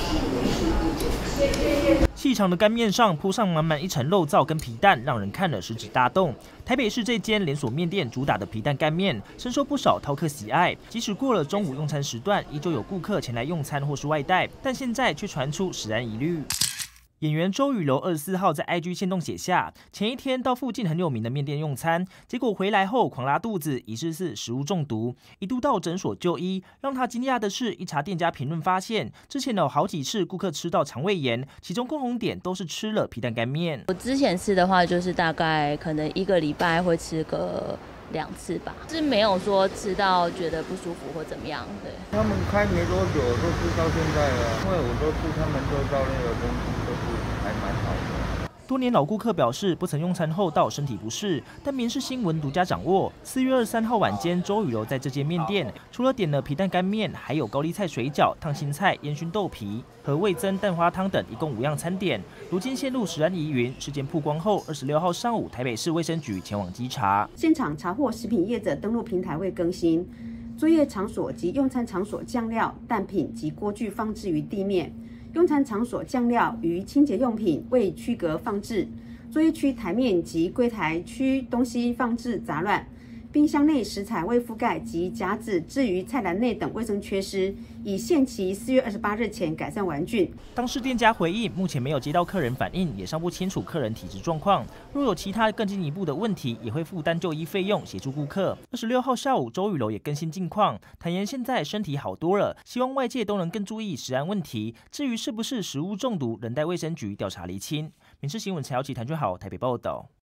细长的干面上铺上满满一层肉燥跟皮蛋，让人看了食指大动。台北市这间连锁面店主打的皮蛋干面，深受不少饕客喜爱。即使过了中午用餐时段，依旧有顾客前来用餐或是外带，但现在却传出食安疑虑。演员周雨柔24号在 IG 限动写下，前一天到附近很有名的面店用餐，结果回来后狂拉肚子，疑似是食物中毒，一度到诊所就医。让他惊讶的是，一查店家评论发现，之前有好几次顾客吃到肠胃炎，其中共同点都是吃了皮蛋干面。 我之前吃的话，就是大概可能1个礼拜会吃个2次吧，是没有说吃到觉得不舒服或怎么样。对， 他们开没多久都吃到现在了，因为我都是他们做到那个东西都是还蛮好的。 多年老顾客表示，不曾用餐后到身体不适，但民视新闻独家掌握，4月23号晚间，周雨柔在这间面店除了点了皮蛋干面，还有高丽菜水饺、烫青菜、烟熏豆皮和味噌蛋花汤等，一共5样餐点。如今陷入食安疑云，事件曝光后，26号上午，台北市卫生局前往稽查， 现场查获食品业者登录平台未更新，作业场所及用餐场所酱料、蛋品及锅具放置于地面。用餐场所酱料与清洁用品未区隔放置，作业区台面及柜台区东西放置杂乱，冰箱内食材未覆盖及夹子置于菜篮内等卫生缺失，已限期4月28日前改善完竣。 当事店家回应，目前没有接到客人反映，也尚不清楚客人体质状况。若有其他更进一步的问题，也会负担就医费用协助顾客。26号下午，周雨柔也更新近况，坦言现在身体好多了，希望外界都能更注意食安问题。至于是不是食物中毒，仍待卫生局调查厘清。民视新闻陈瑶琪、谭俊豪台北报道。